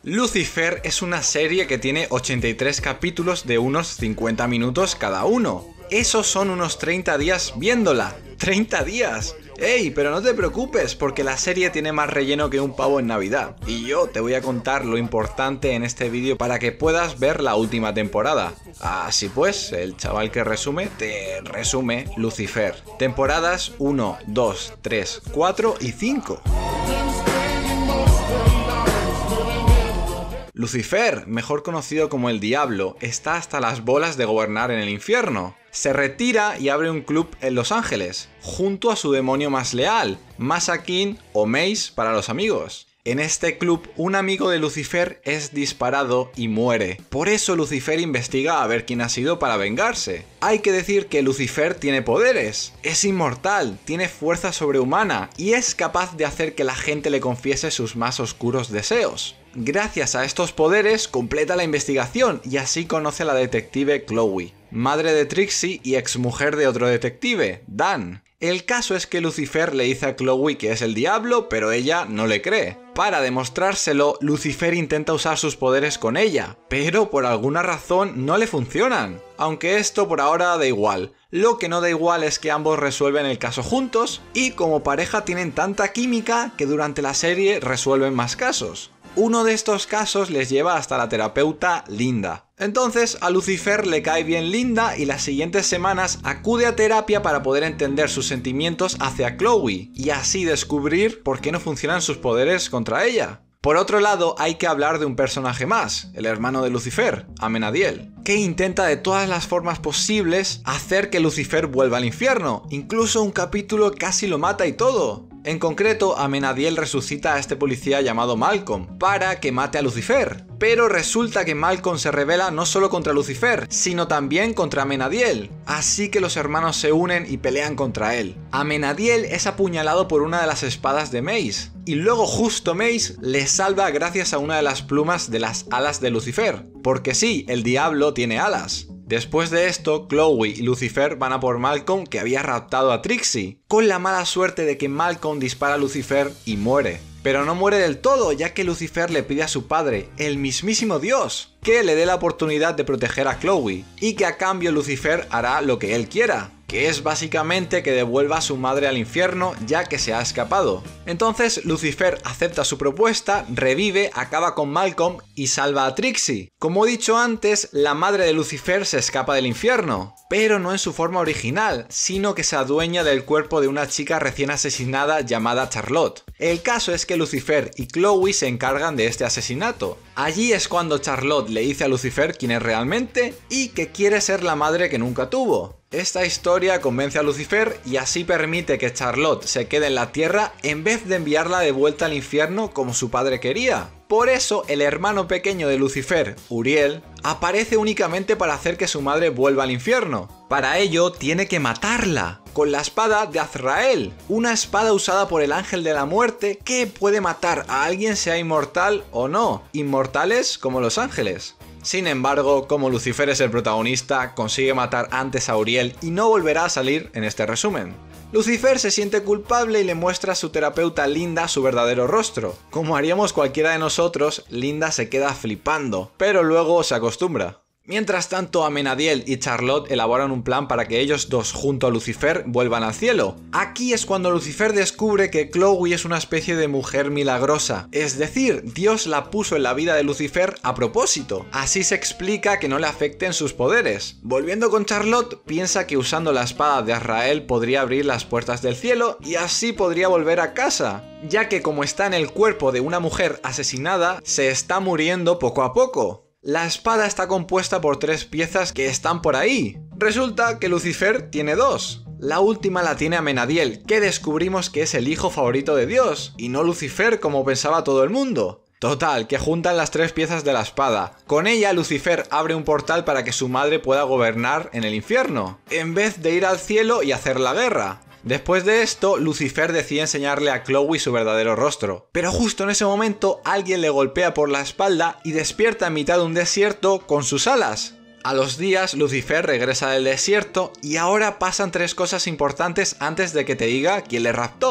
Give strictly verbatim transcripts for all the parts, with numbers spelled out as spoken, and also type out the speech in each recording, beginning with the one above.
Lucifer es una serie que tiene ochenta y tres capítulos de unos cincuenta minutos cada uno. Esos son unos treinta días viéndola. ¡treinta días! ¡Ey! Pero no te preocupes, porque la serie tiene más relleno que un pavo en Navidad. Y yo te voy a contar lo importante en este vídeo para que puedas ver la última temporada. Así pues, el chaval que resume, te resume Lucifer. Temporadas uno, dos, tres, cuatro y cinco. Lucifer, mejor conocido como el Diablo, está hasta las bolas de gobernar en el infierno. Se retira y abre un club en Los Ángeles, junto a su demonio más leal, Massakin o Mace para los amigos. En este club, un amigo de Lucifer es disparado y muere. Por eso Lucifer investiga a ver quién ha sido para vengarse. Hay que decir que Lucifer tiene poderes, es inmortal, tiene fuerza sobrehumana y es capaz de hacer que la gente le confiese sus más oscuros deseos. Gracias a estos poderes completa la investigación y así conoce a la detective Chloe, madre de Trixie y exmujer de otro detective, Dan. El caso es que Lucifer le dice a Chloe que es el diablo, pero ella no le cree. Para demostrárselo, Lucifer intenta usar sus poderes con ella, pero por alguna razón no le funcionan. Aunque esto por ahora da igual. Lo que no da igual es que ambos resuelven el caso juntos y como pareja tienen tanta química que durante la serie resuelven más casos. Uno de estos casos les lleva hasta la terapeuta Linda. Entonces a Lucifer le cae bien Linda y las siguientes semanas acude a terapia para poder entender sus sentimientos hacia Chloe y así descubrir por qué no funcionan sus poderes contra ella. Por otro lado, hay que hablar de un personaje más, el hermano de Lucifer, Amenadiel, que intenta de todas las formas posibles hacer que Lucifer vuelva al infierno. Incluso un capítulo casi lo mata y todo. En concreto, Amenadiel resucita a este policía llamado Malcolm para que mate a Lucifer. Pero resulta que Malcolm se rebela no solo contra Lucifer, sino también contra Amenadiel. Así que los hermanos se unen y pelean contra él. Amenadiel es apuñalado por una de las espadas de Mace. Y luego justo Mace le salva gracias a una de las plumas de las alas de Lucifer. Porque sí, el diablo tiene alas. Después de esto, Chloe y Lucifer van a por Malcolm, que había raptado a Trixie, con la mala suerte de que Malcolm dispara a Lucifer y muere. Pero no muere del todo, ya que Lucifer le pide a su padre, el mismísimo Dios, que le dé la oportunidad de proteger a Chloe, y que a cambio Lucifer hará lo que él quiera, que es básicamente que devuelva a su madre al infierno ya que se ha escapado. Entonces Lucifer acepta su propuesta, revive, acaba con Malcolm y salva a Trixie. Como he dicho antes, la madre de Lucifer se escapa del infierno, pero no en su forma original, sino que se adueña del cuerpo de una chica recién asesinada llamada Charlotte. El caso es que Lucifer y Chloe se encargan de este asesinato. Allí es cuando Charlotte le dice a Lucifer quién es realmente y que quiere ser la madre que nunca tuvo. Esta historia convence a Lucifer y así permite que Charlotte se quede en la tierra en vez de enviarla de vuelta al infierno como su padre quería. Por eso el hermano pequeño de Lucifer, Uriel, aparece únicamente para hacer que su madre vuelva al infierno. Para ello tiene que matarla con la espada de Azrael, una espada usada por el ángel de la muerte que puede matar a alguien sea inmortal o no, inmortales como los ángeles. Sin embargo, como Lucifer es el protagonista, consigue matar antes a Uriel y no volverá a salir en este resumen. Lucifer se siente culpable y le muestra a su terapeuta Linda su verdadero rostro. Como haríamos cualquiera de nosotros, Linda se queda flipando, pero luego se acostumbra. Mientras tanto, Amenadiel y Charlotte elaboran un plan para que ellos dos junto a Lucifer vuelvan al cielo. Aquí es cuando Lucifer descubre que Chloe es una especie de mujer milagrosa, es decir, Dios la puso en la vida de Lucifer a propósito. Así se explica que no le afecten sus poderes. Volviendo con Charlotte, piensa que usando la espada de Azrael podría abrir las puertas del cielo y así podría volver a casa, ya que como está en el cuerpo de una mujer asesinada, se está muriendo poco a poco. La espada está compuesta por tres piezas que están por ahí. Resulta que Lucifer tiene dos. La última la tiene Amenadiel, que descubrimos que es el hijo favorito de Dios, y no Lucifer como pensaba todo el mundo. Total, que juntan las tres piezas de la espada. Con ella Lucifer abre un portal para que su madre pueda gobernar en el infierno, en vez de ir al cielo y hacer la guerra. Después de esto, Lucifer decide enseñarle a Chloe su verdadero rostro. Pero justo en ese momento, alguien le golpea por la espalda y despierta en mitad de un desierto con sus alas. A los días, Lucifer regresa del desierto y ahora pasan tres cosas importantes antes de que te diga quién le raptó.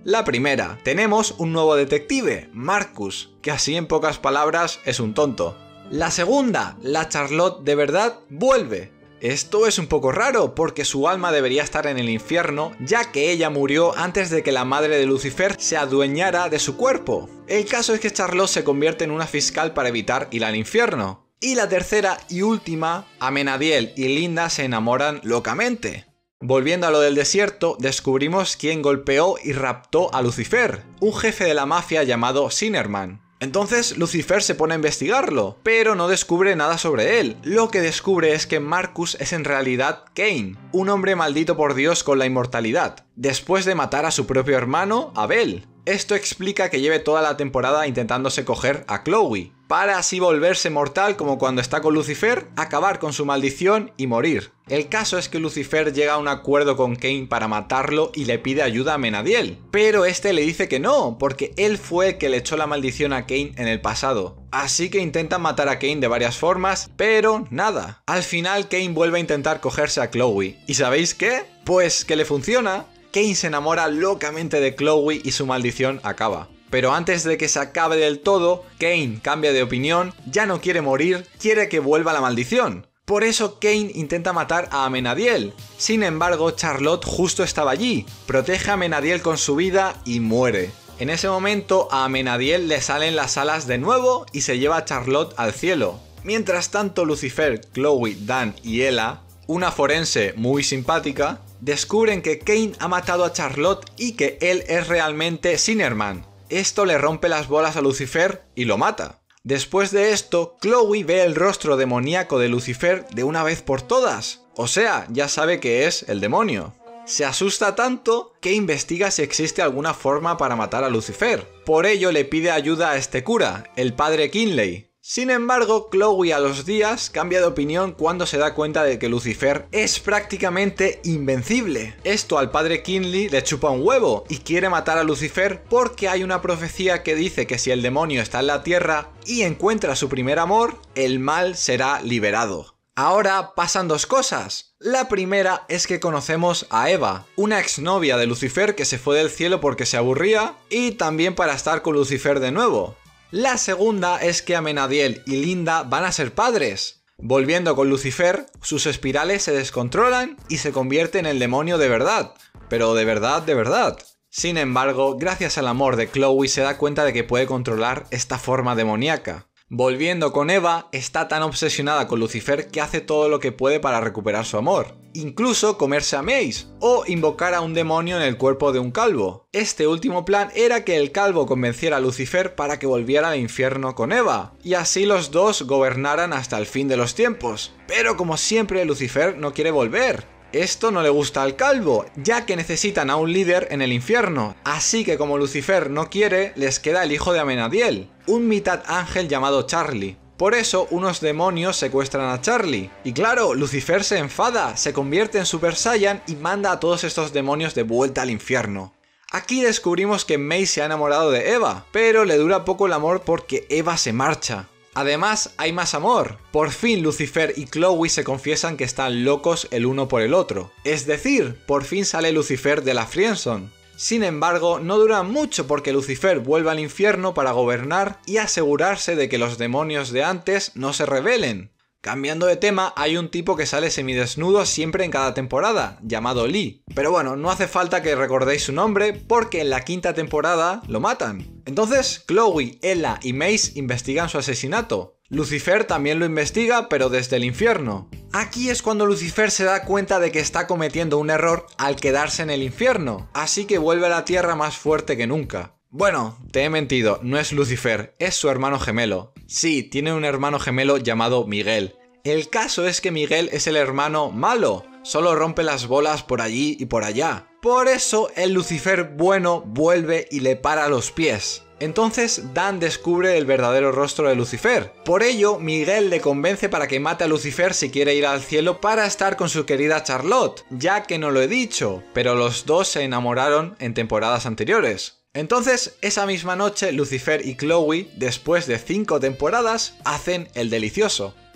La primera, tenemos un nuevo detective, Marcus, que así en pocas palabras es un tonto. La segunda, la Charlotte de verdad vuelve. Esto es un poco raro porque su alma debería estar en el infierno, ya que ella murió antes de que la madre de Lucifer se adueñara de su cuerpo. El caso es que Charlotte se convierte en una fiscal para evitar ir al infierno. Y la tercera y última, Amenadiel y Linda se enamoran locamente. Volviendo a lo del desierto, descubrimos quién golpeó y raptó a Lucifer, un jefe de la mafia llamado Sinnerman. Entonces Lucifer se pone a investigarlo, pero no descubre nada sobre él. Lo que descubre es que Marcus es en realidad Cain, un hombre maldito por Dios con la inmortalidad, después de matar a su propio hermano, Abel. Esto explica que lleve toda la temporada intentándose coger a Chloe, para así volverse mortal como cuando está con Lucifer, acabar con su maldición y morir. El caso es que Lucifer llega a un acuerdo con Cain para matarlo y le pide ayuda a Amenadiel, pero este le dice que no, porque él fue el que le echó la maldición a Cain en el pasado. Así que intentan matar a Cain de varias formas, pero nada. Al final Cain vuelve a intentar cogerse a Chloe, ¿y sabéis qué? Pues que le funciona. Cain se enamora locamente de Chloe y su maldición acaba. Pero antes de que se acabe del todo, Cain cambia de opinión, ya no quiere morir, quiere que vuelva la maldición. Por eso Cain intenta matar a Amenadiel. Sin embargo, Charlotte justo estaba allí, protege a Amenadiel con su vida y muere. En ese momento a Amenadiel le salen las alas de nuevo y se lleva a Charlotte al cielo. Mientras tanto, Lucifer, Chloe, Dan y Ella, una forense muy simpática, descubren que Cain ha matado a Charlotte y que él es realmente Sinnerman. Esto le rompe las bolas a Lucifer y lo mata. Después de esto, Chloe ve el rostro demoníaco de Lucifer de una vez por todas. O sea, ya sabe que es el demonio. Se asusta tanto que investiga si existe alguna forma para matar a Lucifer. Por ello le pide ayuda a este cura, el padre Kinley. Sin embargo, Chloe a los días cambia de opinión cuando se da cuenta de que Lucifer es prácticamente invencible. Esto al padre Kinley le chupa un huevo y quiere matar a Lucifer porque hay una profecía que dice que si el demonio está en la tierra y encuentra su primer amor, el mal será liberado. Ahora pasan dos cosas. La primera es que conocemos a Eva, una exnovia de Lucifer que se fue del cielo porque se aburría y también para estar con Lucifer de nuevo. La segunda es que Amenadiel y Linda van a ser padres. Volviendo con Lucifer, sus espirales se descontrolan y se convierte en el demonio de verdad. Pero de verdad, de verdad. Sin embargo, gracias al amor de Chloe se da cuenta de que puede controlar esta forma demoníaca. Volviendo con Eva, está tan obsesionada con Lucifer que hace todo lo que puede para recuperar su amor. Incluso comerse a Mace, o invocar a un demonio en el cuerpo de un calvo. Este último plan era que el calvo convenciera a Lucifer para que volviera al infierno con Eva, y así los dos gobernaran hasta el fin de los tiempos. Pero como siempre, Lucifer no quiere volver. Esto no le gusta al calvo, ya que necesitan a un líder en el infierno, así que como Lucifer no quiere, les queda el hijo de Amenadiel, un mitad ángel llamado Charlie. Por eso, unos demonios secuestran a Charlie. Y claro, Lucifer se enfada, se convierte en Super Saiyan y manda a todos estos demonios de vuelta al infierno. Aquí descubrimos que Mace se ha enamorado de Eva, pero le dura poco el amor porque Eva se marcha. Además, hay más amor. Por fin Lucifer y Chloe se confiesan que están locos el uno por el otro. Es decir, por fin sale Lucifer de la friendzone. Sin embargo, no dura mucho porque Lucifer vuelve al infierno para gobernar y asegurarse de que los demonios de antes no se rebelen. Cambiando de tema, hay un tipo que sale semidesnudo siempre en cada temporada, llamado Lee. Pero bueno, no hace falta que recordéis su nombre porque en la quinta temporada lo matan. Entonces, Chloe, Ella y Mace investigan su asesinato. Lucifer también lo investiga, pero desde el infierno. Aquí es cuando Lucifer se da cuenta de que está cometiendo un error al quedarse en el infierno, así que vuelve a la tierra más fuerte que nunca. Bueno, te he mentido, no es Lucifer, es su hermano gemelo. Sí, tiene un hermano gemelo llamado Miguel. El caso es que Miguel es el hermano malo, solo rompe las bolas por allí y por allá. Por eso el Lucifer bueno vuelve y le para los pies. Entonces Dan descubre el verdadero rostro de Lucifer. Por ello, Miguel le convence para que mate a Lucifer si quiere ir al cielo para estar con su querida Charlotte, ya que no lo he dicho, pero los dos se enamoraron en temporadas anteriores. Entonces, esa misma noche, Lucifer y Chloe, después de cinco temporadas, hacen el delicioso.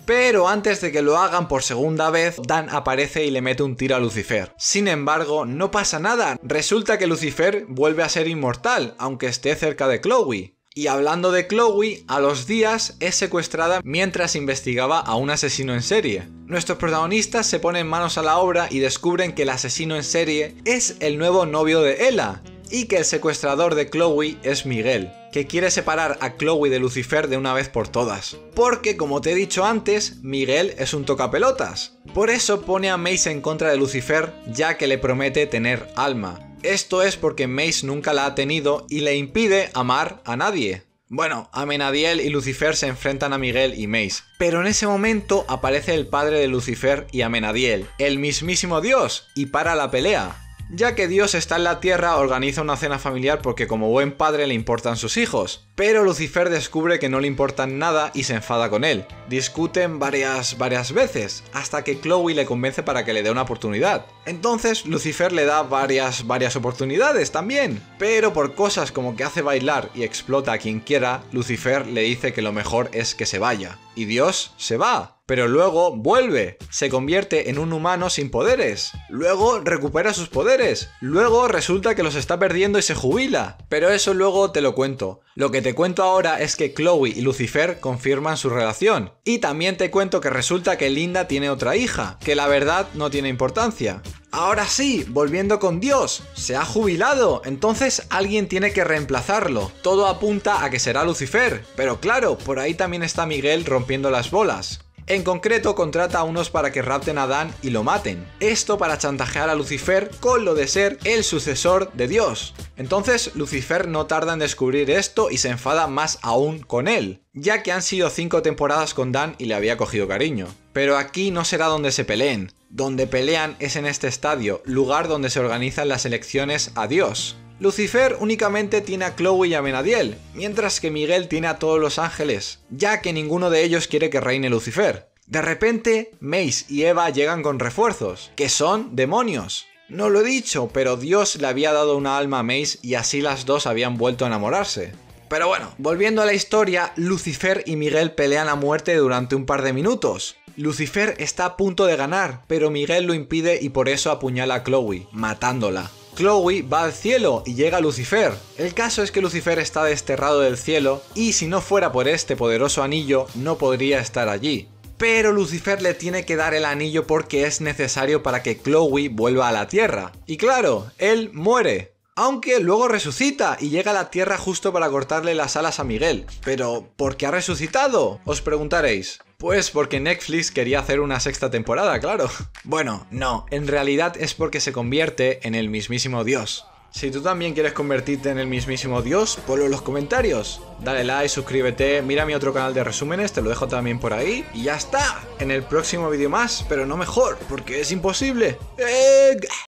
Pero antes de que lo hagan por segunda vez, Dan aparece y le mete un tiro a Lucifer. Sin embargo, no pasa nada. Resulta que Lucifer vuelve a ser inmortal, aunque esté cerca de Chloe. Y hablando de Chloe, a los días es secuestrada mientras investigaba a un asesino en serie. Nuestros protagonistas se ponen manos a la obra y descubren que el asesino en serie es el nuevo novio de Ella, y que el secuestrador de Chloe es Miguel, que quiere separar a Chloe de Lucifer de una vez por todas. Porque, como te he dicho antes, Miguel es un tocapelotas. Por eso pone a Mace en contra de Lucifer, ya que le promete tener alma. Esto es porque Mace nunca la ha tenido y le impide amar a nadie. Bueno, Amenadiel y Lucifer se enfrentan a Miguel y Mace, pero en ese momento aparece el padre de Lucifer y Amenadiel, el mismísimo Dios, y para la pelea. Ya que Dios está en la tierra, organiza una cena familiar porque como buen padre le importan sus hijos. Pero Lucifer descubre que no le importan nada y se enfada con él. Discuten varias, varias veces, hasta que Chloe le convence para que le dé una oportunidad. Entonces Lucifer le da varias, varias oportunidades también. Pero por cosas como que hace bailar y explota a quien quiera, Lucifer le dice que lo mejor es que se vaya. Y Dios se va. Pero luego vuelve, se convierte en un humano sin poderes, luego recupera sus poderes, luego resulta que los está perdiendo y se jubila. Pero eso luego te lo cuento. Lo que te cuento ahora es que Chloe y Lucifer confirman su relación. Y también te cuento que resulta que Linda tiene otra hija, que la verdad no tiene importancia. Ahora sí, volviendo con Dios, se ha jubilado, entonces alguien tiene que reemplazarlo. Todo apunta a que será Lucifer, pero claro, por ahí también está Miguel rompiendo las bolas. En concreto, contrata a unos para que rapten a Dan y lo maten. Esto para chantajear a Lucifer con lo de ser el sucesor de Dios. Entonces, Lucifer no tarda en descubrir esto y se enfada más aún con él, ya que han sido cinco temporadas con Dan y le había cogido cariño. Pero aquí no será donde se peleen. Donde pelean es en este estadio, lugar donde se organizan las elecciones a Dios. Lucifer únicamente tiene a Chloe y a Amenadiel, mientras que Miguel tiene a todos los ángeles, ya que ninguno de ellos quiere que reine Lucifer. De repente, Mace y Eva llegan con refuerzos, que son demonios. No lo he dicho, pero Dios le había dado una alma a Mace y así las dos habían vuelto a enamorarse. Pero bueno, volviendo a la historia, Lucifer y Miguel pelean a muerte durante un par de minutos. Lucifer está a punto de ganar, pero Miguel lo impide y por eso apuñala a Chloe, matándola. Chloe va al cielo y llega a Lucifer. El caso es que Lucifer está desterrado del cielo y si no fuera por este poderoso anillo no podría estar allí. Pero Lucifer le tiene que dar el anillo porque es necesario para que Chloe vuelva a la tierra. Y claro, él muere. Aunque luego resucita y llega a la tierra justo para cortarle las alas a Miguel. Pero, ¿por qué ha resucitado? Os preguntaréis. Pues porque Netflix quería hacer una sexta temporada, claro. Bueno, no, en realidad es porque se convierte en el mismísimo Dios. Si tú también quieres convertirte en el mismísimo Dios, ponlo en los comentarios. Dale like, suscríbete, mira mi otro canal de resúmenes, te lo dejo también por ahí. Y ya está, en el próximo vídeo más, pero no mejor, porque es imposible. ¡Eh!